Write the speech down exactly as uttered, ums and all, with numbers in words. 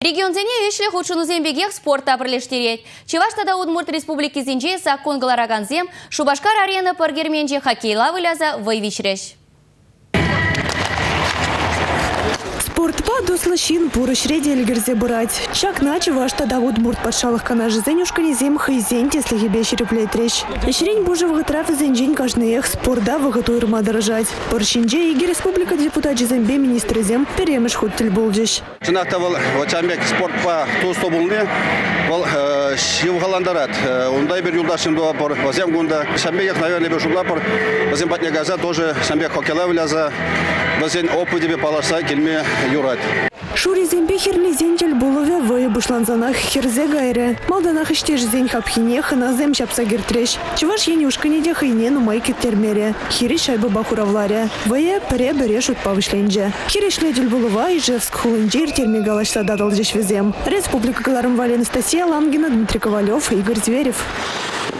Регион зене ешлі худшыну зембегех спортта бірлештерет. Чеваштада Удмурт Республики зенже саккон галараганзем, Шубашкар арена паргерменже хоккейла выляза вайвичреш. Спортпа дуслащин пурыш реде эльгерзе брать. Чак наче Чеваштада Удмурт патшалық канажы зенюшкани зем хайзен теслі ебе шереплетреш. Ешерень божы вғытрав зенжень кажныех спорда вғыту ирма дорожать. Поршинже иги республика депутат зембе министры зем перемеш хуттель болжеш. Чынақта бұл вачамбек спортпа тусто болны. Бұл шивғаландарат. Ондай бір юлдашын дуа пор вазем гунда. Шамбек, наверное, бір шугла пор. Вазем батня газа тоже шамбек хоккейла выляза. Вазен опыты бе паласа кельме юрат. Шури зембе херли зенчель булове вые бушланзанах херзе гайре. Малданах иштеж зень хапхинех на зем чапса гертреш. Чеваш енюшка не дехайне ну майки термере. Хири шайба бахуравларе. Вые пере берешут павышленже. Хири шледель булова и жевск хулынджир терме галашса дадал жеш везем. Республика Галарым Вали Анастасия Лангина, Дмитрий Ковалев, Игорь Зверев.